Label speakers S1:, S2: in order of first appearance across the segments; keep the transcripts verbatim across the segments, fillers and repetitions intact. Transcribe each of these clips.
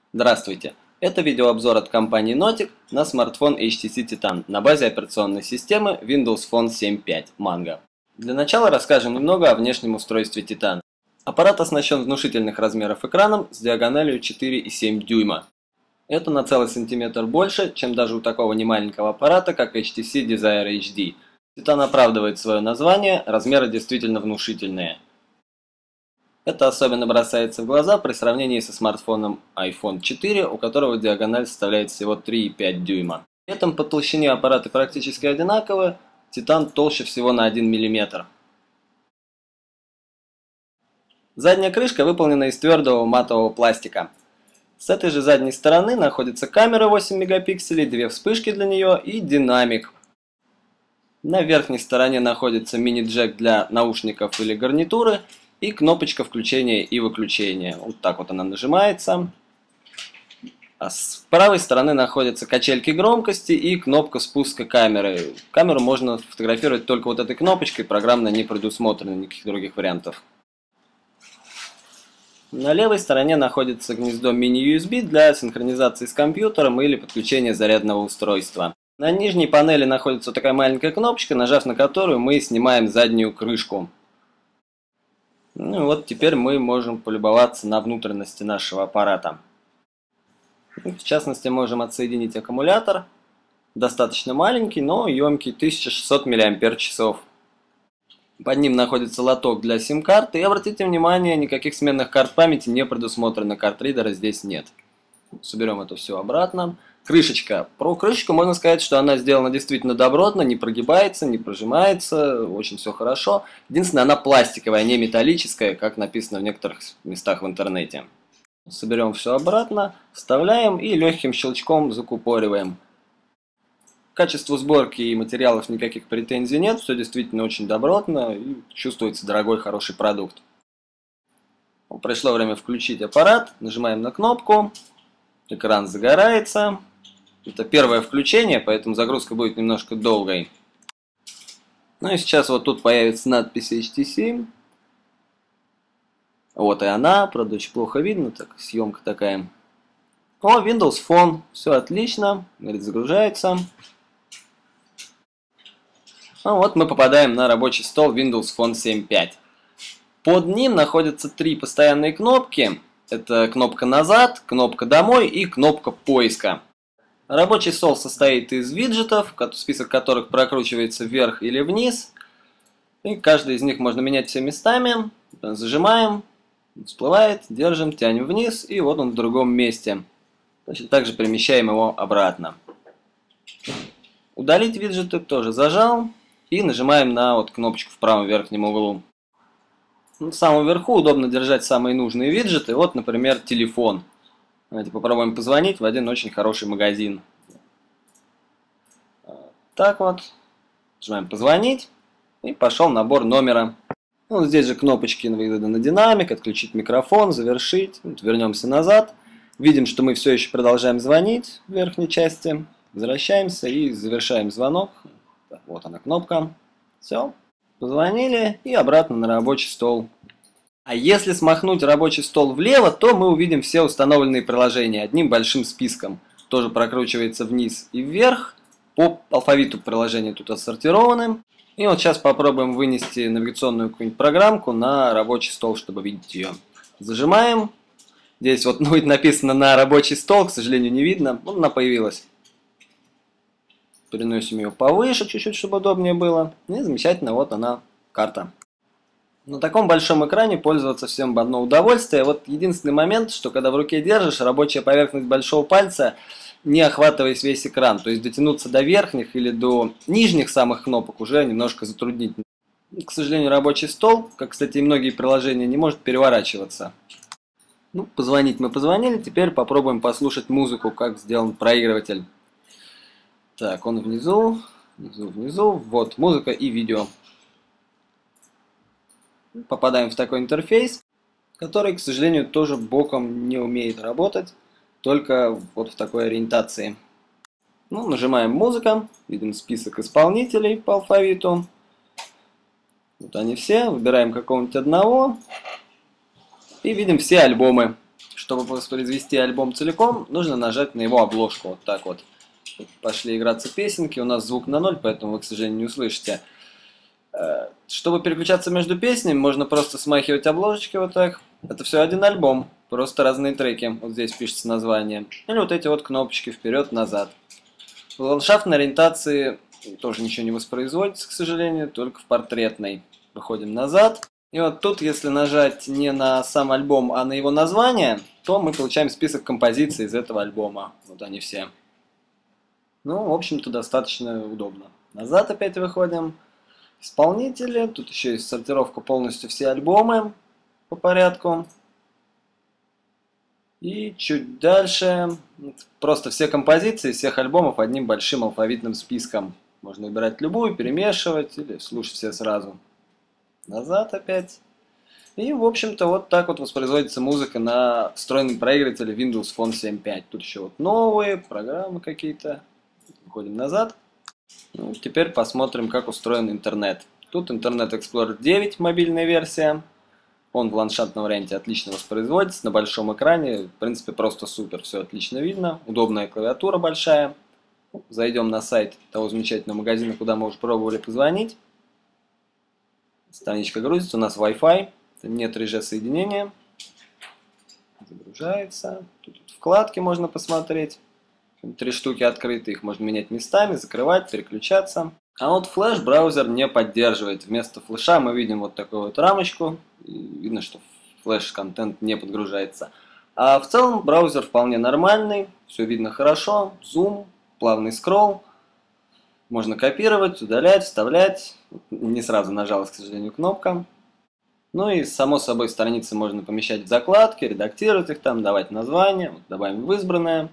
S1: Здравствуйте! Это видеообзор от компании Notic на смартфон эйч ти си Titan на базе операционной системы Windows Phone семь точка пять Mango. Для начала расскажем немного о внешнем устройстве Titan. Аппарат оснащен внушительных размеров экраном с диагональю четыре и семь дюйма. Это на целый сантиметр больше, чем даже у такого немаленького аппарата, как эйч ти си Desire эйч ди. Titan оправдывает свое название, размеры действительно внушительные. Это особенно бросается в глаза при сравнении со смартфоном айфон четыре, у которого диагональ составляет всего три и пять дюйма. При этом по толщине аппараты практически одинаковы, Titan толще всего на один миллиметр. Задняя крышка выполнена из твердого матового пластика. С этой же задней стороны находится камера восемь мегапикселей, две вспышки для нее и динамик. На верхней стороне находится мини-джек для наушников или гарнитуры и кнопочка включения и выключения. Вот так вот она нажимается. А с правой стороны находятся качельки громкости и кнопка спуска камеры. Камеру можно фотографировать только вот этой кнопочкой, программно не предусмотрено никаких других вариантов. На левой стороне находится гнездо мини-ю эс би для синхронизации с компьютером или подключения зарядного устройства. На нижней панели находится такая маленькая кнопочка, нажав на которую мы снимаем заднюю крышку. Ну вот теперь мы можем полюбоваться на внутренности нашего аппарата. В частности, можем отсоединить аккумулятор. Достаточно маленький, но емкий, тысяча шестьсот миллиампер-часов. Под ним находится лоток для сим-карты. И обратите внимание, никаких сменных карт памяти не предусмотрено, картридера здесь нет. Соберем это все обратно. Крышечка. Про крышечку можно сказать, что она сделана действительно добротно, не прогибается, не прожимается, очень все хорошо. Единственное, она пластиковая, не металлическая, как написано в некоторых местах в интернете. Соберем все обратно, вставляем и легким щелчком закупориваем. К качеству сборки и материалов никаких претензий нет, все действительно очень добротно и чувствуется дорогой, хороший продукт. Пришло время включить аппарат, нажимаем на кнопку, экран загорается. Это первое включение, поэтому загрузка будет немножко долгой. Ну и сейчас вот тут появится надпись эйч ти си. Вот и она, правда очень плохо видно, так съемка такая. О, Windows Phone, все отлично, говорит, загружается. Ну вот мы попадаем на рабочий стол Windows Phone семь точка пять. Под ним находятся три постоянные кнопки. Это кнопка «Назад», кнопка «Домой» и кнопка «Поиска». Рабочий стол состоит из виджетов, список которых прокручивается вверх или вниз. И каждый из них можно менять все местами. Зажимаем, всплывает, держим, тянем вниз, и вот он в другом месте. Точно так же перемещаем его обратно. Удалить виджеты тоже зажал. И нажимаем на вот кнопочку в правом верхнем углу. В самом верху удобно держать самые нужные виджеты. Вот, например, телефон. Давайте попробуем позвонить в один очень хороший магазин. Так вот. Нажимаем «Позвонить». И пошел набор номера. Ну, здесь же кнопочки вывода на динамик, отключить микрофон, завершить. Вот, вернемся назад. Видим, что мы все еще продолжаем звонить в верхней части. Возвращаемся и завершаем звонок. Так, вот она кнопка. Все. Позвонили и обратно на рабочий стол. А если смахнуть рабочий стол влево, то мы увидим все установленные приложения одним большим списком. Тоже прокручивается вниз и вверх. По алфавиту приложения тут отсортированы. И вот сейчас попробуем вынести навигационную какую-нибудь программку на рабочий стол, чтобы видеть ее. Зажимаем. Здесь вот будет написано «на рабочий стол», к сожалению, не видно. Вот она появилась. Переносим ее повыше чуть-чуть, чтобы удобнее было. И замечательно, вот она, карта. На таком большом экране пользоваться всем в одно удовольствие. Вот единственный момент, что когда в руке держишь, рабочая поверхность большого пальца не охватываясь весь экран. То есть дотянуться до верхних или до нижних самых кнопок уже немножко затруднительно. К сожалению, рабочий стол, как, кстати, и многие приложения, не может переворачиваться. Ну, позвонить мы позвонили, теперь попробуем послушать музыку, как сделан проигрыватель. Так, он внизу, внизу, внизу. Вот, музыка и видео. Попадаем в такой интерфейс, который, к сожалению, тоже боком не умеет работать, только вот в такой ориентации. Ну, нажимаем «Музыка», видим список исполнителей по алфавиту. Вот они все, выбираем какого-нибудь одного и видим все альбомы. Чтобы воспроизвести альбом целиком, нужно нажать на его обложку, вот так вот. Пошли играться песенки, у нас звук на ноль, поэтому вы, к сожалению, не услышите. Чтобы переключаться между песнями, можно просто смахивать обложечки вот так. Это все один альбом, просто разные треки. Вот здесь пишется название. Или вот эти вот кнопочки вперед-назад. В ландшафтной ориентации тоже ничего не воспроизводится, к сожалению, только в портретной. Выходим назад. И вот тут, если нажать не на сам альбом, а на его название, то мы получаем список композиций из этого альбома. Вот они все. Ну, в общем-то, достаточно удобно. Назад опять выходим. Исполнители. Тут еще есть сортировка полностью все альбомы по порядку. И чуть дальше просто все композиции всех альбомов одним большим алфавитным списком. Можно выбирать любую, перемешивать или слушать все сразу. Назад опять. И, в общем-то, вот так вот воспроизводится музыка на встроенном проигрывателе Windows Phone семь пять. Тут еще вот новые программы какие-то. Уходим назад. Ну, теперь посмотрим, как устроен интернет. Тут Internet Explorer девять, мобильная версия. Он в ландшафтном варианте отлично воспроизводится. На большом экране, в принципе, просто супер. Все отлично видно. Удобная клавиатура большая. Зайдем на сайт того замечательного магазина, куда мы уже пробовали позвонить. Страничка грузится. У нас Wi-Fi. Нет три джи соединения. Загружается. Тут вкладки можно посмотреть. Три штуки открыты. Их можно менять местами, закрывать, переключаться. А вот флеш браузер не поддерживает. Вместо флеша мы видим вот такую вот рамочку. И видно, что флеш-контент не подгружается. А в целом браузер вполне нормальный. Все видно хорошо. Зум, плавный скролл. Можно копировать, удалять, вставлять. Не сразу нажалась, к сожалению, кнопка. Ну и, само собой, страницы можно помещать в закладки, редактировать их там, давать название. Вот добавим в избранное.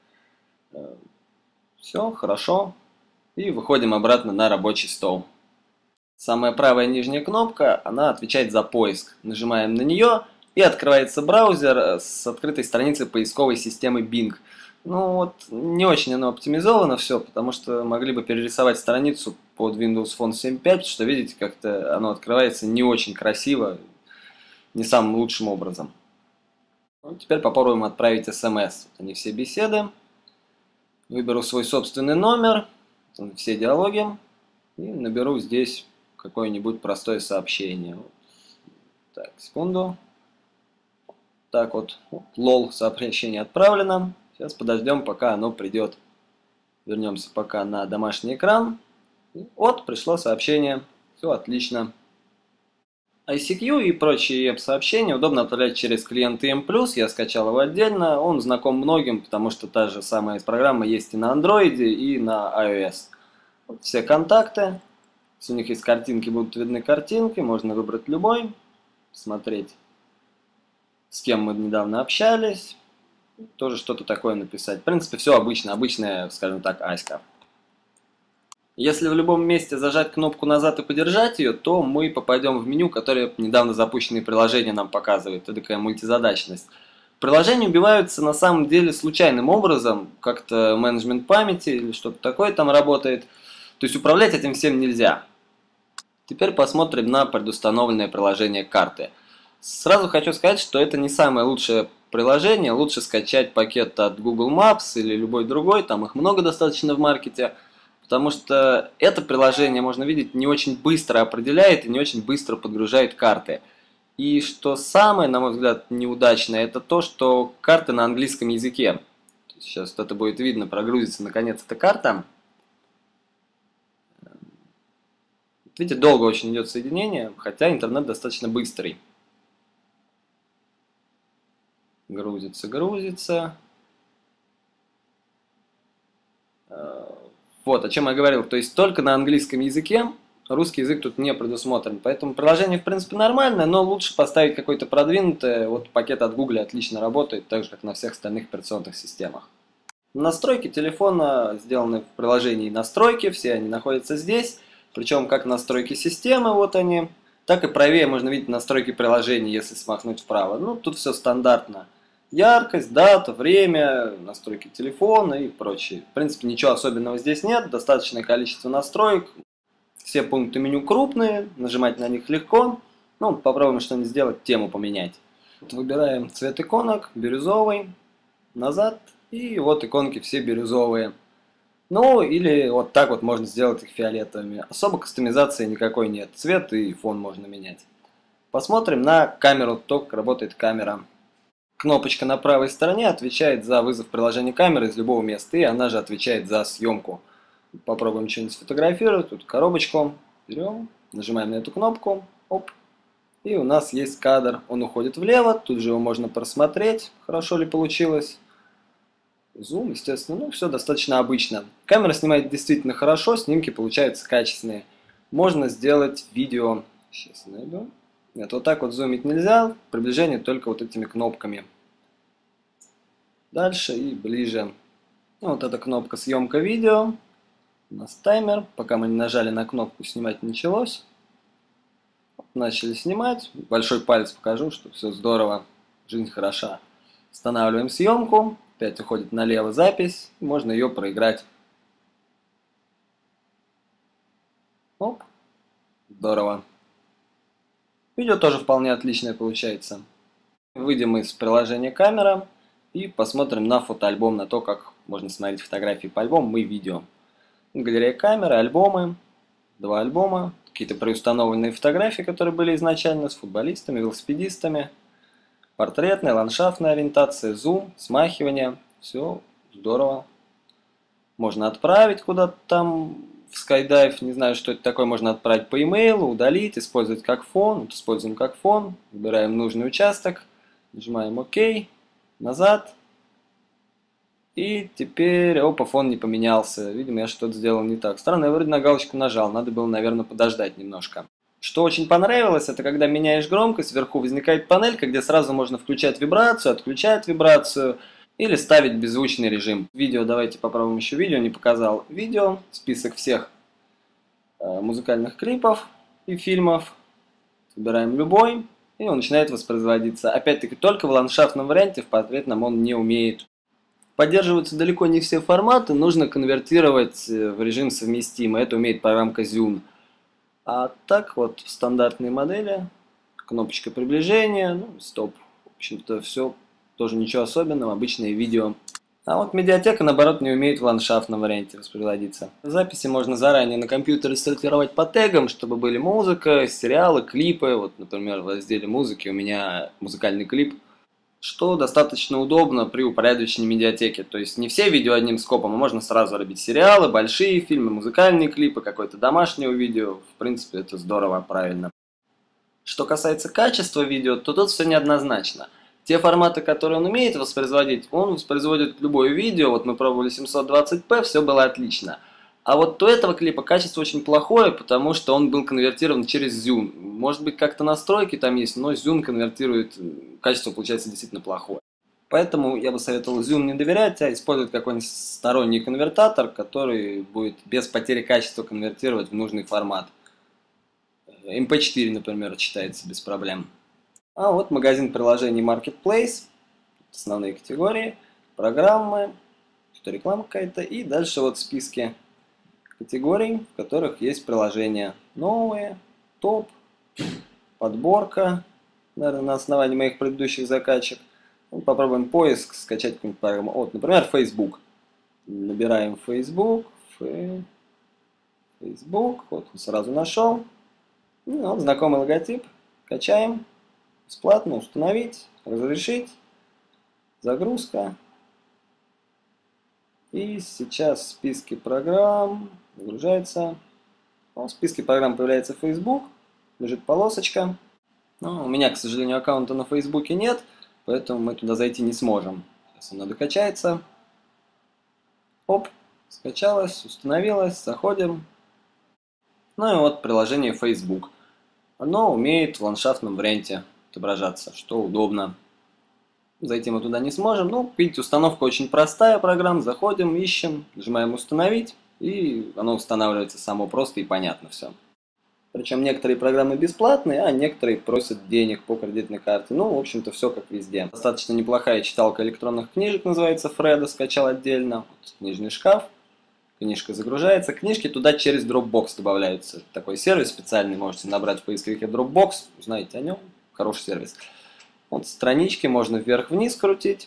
S1: Все, хорошо. И выходим обратно на рабочий стол. Самая правая нижняя кнопка, она отвечает за поиск. Нажимаем на нее, и открывается браузер с открытой страницей поисковой системы Bing. Ну вот, не очень оно оптимизовано все, потому что могли бы перерисовать страницу под Windows Phone семь пять, потому что, видите, как-то оно открывается не очень красиво, не самым лучшим образом. Ну, теперь попробуем отправить смс. Вот они все беседы. Выберу свой собственный номер, все диалоги, и наберу здесь какое-нибудь простое сообщение. Так, секунду. Так вот, лол, сообщение отправлено. Сейчас подождем, пока оно придет. Вернемся пока на домашний экран. Вот, пришло сообщение. Все отлично. ай си кью и прочие веб-сообщения удобно отправлять через клиент и эм плюс. Я скачал его отдельно. Он знаком многим, потому что та же самая программа есть и на Android, и на iOS. Вот все контакты. Если у них есть картинки, будут видны картинки. Можно выбрать любой. Смотреть, с кем мы недавно общались. Тоже что-то такое написать. В принципе, все обычно. Обычная, скажем так, аська. Если в любом месте зажать кнопку назад и подержать ее, то мы попадем в меню, которое недавно запущенные приложения нам показывает. Это такая мультизадачность. Приложения убиваются на самом деле случайным образом. Как-то менеджмент памяти или что-то такое там работает. То есть управлять этим всем нельзя. Теперь посмотрим на предустановленное приложение карты. Сразу хочу сказать, что это не самое лучшее приложение. Лучше скачать пакет от Google Maps или любой другой. Там их много достаточно в маркете. Потому что это приложение, можно видеть, не очень быстро определяет и не очень быстро подгружает карты. И что самое, на мой взгляд, неудачное, это то, что карты на английском языке. Сейчас это будет видно, прогрузится наконец эта карта. Видите, долго очень идет соединение, хотя интернет достаточно быстрый. Грузится, грузится. Вот, о чем я говорил, то есть только на английском языке, русский язык тут не предусмотрен. Поэтому приложение, в принципе, нормальное, но лучше поставить какое-то продвинутое. Вот пакет от Google отлично работает, так же, как на всех остальных операционных системах. Настройки телефона сделаны в приложении «Настройки», все они находятся здесь. Причем как настройки системы, вот они, так и правее можно видеть настройки приложения, если смахнуть вправо. Ну, тут все стандартно. Яркость, дата, время, настройки телефона и прочее. В принципе, ничего особенного здесь нет. Достаточное количество настроек. Все пункты меню крупные. Нажимать на них легко. Ну, попробуем что-нибудь сделать, тему поменять. Вот выбираем цвет иконок, бирюзовый, назад, и вот иконки все бирюзовые. Ну, или вот так вот можно сделать их фиолетовыми. Особо кастомизации никакой нет. Цвет и фон можно менять. Посмотрим на камеру, то, как работает камера. Кнопочка на правой стороне отвечает за вызов приложения камеры из любого места, и она же отвечает за съемку. Попробуем что-нибудь сфотографировать. Тут коробочку берем, нажимаем на эту кнопку, оп, и у нас есть кадр. Он уходит влево, тут же его можно просмотреть, хорошо ли получилось. Зум, естественно, ну все достаточно обычно. Камера снимает действительно хорошо, снимки получаются качественные. Можно сделать видео. Сейчас найду. Нет, вот так вот зумить нельзя, приближение только вот этими кнопками. Дальше и ближе. Ну, вот эта кнопка съемка видео. У нас таймер. Пока мы не нажали на кнопку, снимать началось. Начали снимать. Большой палец покажу, что все здорово. Жизнь хороша. Останавливаем съемку. Опять уходит налево запись. Можно ее проиграть. Оп. Здорово. Видео тоже вполне отличное получается. Выйдем из приложения камера и посмотрим на фотоальбом, на то, как можно смотреть фотографии по альбомам и видео. Галерея камеры, альбомы, два альбома, какие-то преустановленные фотографии, которые были изначально с футболистами, велосипедистами, портретная, ландшафтная ориентация, зум, смахивание, все здорово. Можно отправить куда-то там в SkyDive, не знаю, что это такое, можно отправить по имейлу, удалить, использовать как фон. Вот используем как фон, выбираем нужный участок, нажимаем ОК, назад. И теперь, опа, фон не поменялся. Видимо, я что-то сделал не так. Странно, я вроде на галочку нажал, надо было, наверное, подождать немножко. Что очень понравилось, это когда меняешь громкость, вверху возникает панелька, где сразу можно включать вибрацию, отключать вибрацию или ставить беззвучный режим. Видео, давайте попробуем еще видео, не показал. Видео, список всех э, музыкальных клипов и фильмов. Выбираем любой, и он начинает воспроизводиться. Опять-таки, только в ландшафтном варианте, в портретном он не умеет. Поддерживаются далеко не все форматы, нужно конвертировать в режим совместимый. Это умеет программка Zune. А так вот в стандартной модели, кнопочка приближения, ну, стоп. В общем-то все тоже ничего особенного, обычное видео. А вот медиатека, наоборот, не умеет в ландшафтном варианте воспроизводиться. Записи можно заранее на компьютере сортировать по тегам, чтобы были музыка, сериалы, клипы. Вот, например, в разделе музыки у меня музыкальный клип. Что достаточно удобно при упорядочении медиатеки. То есть не все видео одним скопом, а можно сразу робить сериалы, большие фильмы, музыкальные клипы, какое-то домашнее видео. В принципе, это здорово, правильно. Что касается качества видео, то тут все неоднозначно. Те форматы, которые он умеет воспроизводить, он воспроизводит любое видео. Вот мы пробовали семьсот двадцать пэ, все было отлично. А вот у этого клипа качество очень плохое, потому что он был конвертирован через Zune. Может быть, как-то настройки там есть, но Zune конвертирует, качество получается действительно плохое. Поэтому я бы советовал Zune не доверять, а использовать какой-нибудь сторонний конвертатор, который будет без потери качества конвертировать в нужный формат. эм пэ четыре, например, читается без проблем. А вот магазин приложений Marketplace, основные категории, программы, что реклама какая-то, и дальше вот списки категорий, в которых есть приложения. Новые, топ, подборка, наверное, на основании моих предыдущих закачек. Ну, попробуем поиск, скачать какую-нибудь программу. Вот, например, Facebook. Набираем Facebook. Facebook. Вот он сразу нашел. Ну, вот знакомый логотип. Качаем. Бесплатно установить, разрешить. Загрузка. И сейчас в списке программ загружается. В списке программ появляется Facebook. Лежит полосочка. Но у меня, к сожалению, аккаунта на Facebook нет, поэтому мы туда зайти не сможем. Сейчас оно докачается. Оп, скачалось, установилось, заходим. Ну и вот приложение Facebook. Оно умеет в ландшафтном варианте отображаться, что удобно. Зайти мы туда не сможем. Ну, видите, установка очень простая программа. Заходим, ищем, нажимаем установить, и оно устанавливается само просто и понятно все. Причем некоторые программы бесплатные, а некоторые просят денег по кредитной карте. Ну, в общем-то, все как везде. Достаточно неплохая читалка электронных книжек, называется Фредо, скачал отдельно. Вот книжный шкаф. Книжка загружается. Книжки туда через Dropbox добавляются. Такой сервис специальный, можете набрать в поисковике Dropbox, узнаете о нем. Хороший сервис. Вот странички можно вверх-вниз крутить,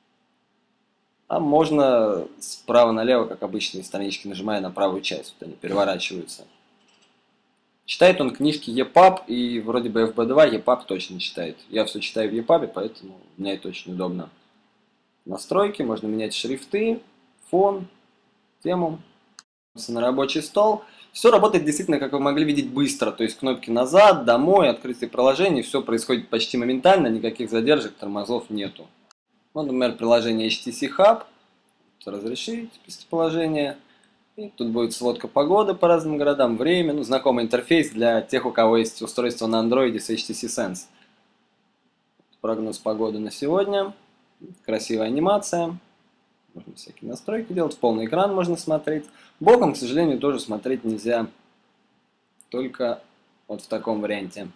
S1: а можно справа налево, как обычные странички, нажимая на правую часть. Вот они переворачиваются. Читает он книжки и паб, и вроде бы эф би два и паб точно читает. Я все читаю в и паб, поэтому мне это очень удобно. Настройки, можно менять шрифты, фон, тему. На рабочий стол. Все работает действительно, как вы могли видеть, быстро. То есть кнопки назад, домой, открытие приложений, все происходит почти моментально, никаких задержек, тормозов нету. Вот, например, приложение эйч ти си Hub. Разрешить местоположение. И тут будет сводка погоды по разным городам, время, ну, знакомый интерфейс для тех, у кого есть устройство на андроиде с эйч ти си Sense. Прогноз погоды на сегодня. Красивая анимация. Можно всякие настройки делать, в полный экран можно смотреть. Боком, к сожалению, тоже смотреть нельзя. Только вот в таком варианте.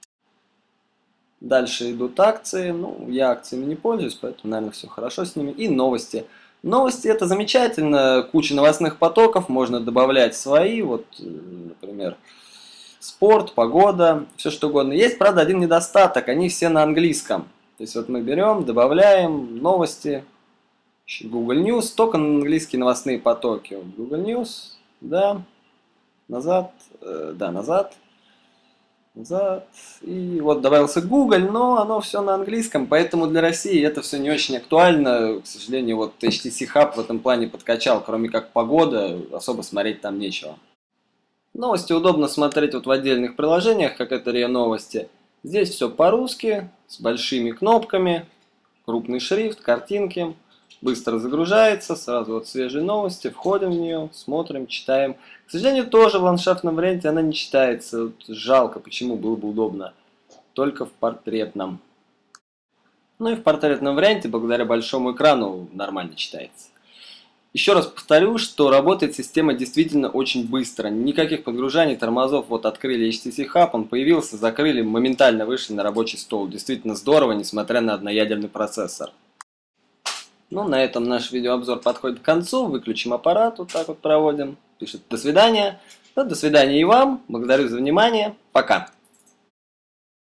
S1: Дальше идут акции. Ну, я акциями не пользуюсь, поэтому, наверное, все хорошо с ними. И новости. Новости — это замечательно, куча новостных потоков, можно добавлять свои, вот, например, спорт, погода, все что угодно. Есть, правда, один недостаток, они все на английском. То есть вот мы берем, добавляем новости, Google News, только на английские новостные потоки. Google News, да, назад, э, да, назад. Назад. И вот добавился Google, но оно все на английском, поэтому для России это все не очень актуально. К сожалению, вот эйч ти си Hub в этом плане подкачал, кроме как погода, особо смотреть там нечего. Новости удобно смотреть вот в отдельных приложениях, как это РИА Новости. Здесь все по-русски, с большими кнопками, крупный шрифт, картинки. Быстро загружается, сразу вот свежие новости, входим в нее, смотрим, читаем. К сожалению, тоже в ландшафтном варианте она не читается. Вот жалко, почему, было бы удобно. Только в портретном. Ну и в портретном варианте, благодаря большому экрану, нормально читается. Еще раз повторю, что работает система действительно очень быстро. Никаких подгружаний, тормозов. Вот открыли эйч ти си Hub, он появился, закрыли, моментально вышли на рабочий стол. Действительно здорово, несмотря на одноядерный процессор. Ну, на этом наш видеообзор подходит к концу. Выключим аппарат, вот так вот проводим. Пишет «до свидания». Ну, до свидания и вам. Благодарю за внимание. Пока.